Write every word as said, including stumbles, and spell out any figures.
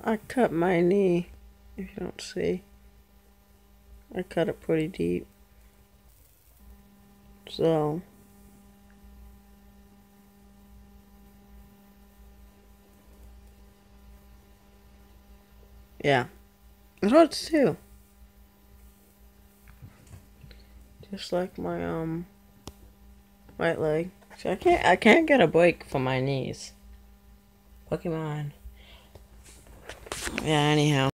I cut my knee, if you don't see. I cut it pretty deep. So, yeah. It hurts too. Just like my, um, right leg. So I can't, I can't get a break for my knees. Pokemon. Yeah, anyhow.